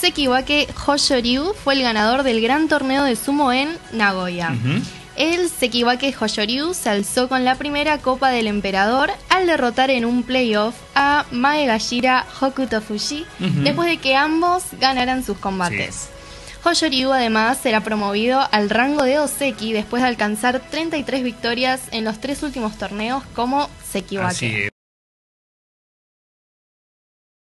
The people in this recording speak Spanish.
Sekiwake Hoshoryu fue el ganador del gran torneo de sumo en Nagoya. El Sekiwake Hoshoryu se alzó con la primera Copa del Emperador al derrotar en un playoff a Maegashira Hokutofushi después de que ambos ganaran sus combates. Hoshoryu además será promovido al rango de Oseki después de alcanzar 33 victorias en los 3 últimos torneos como Sekiwake.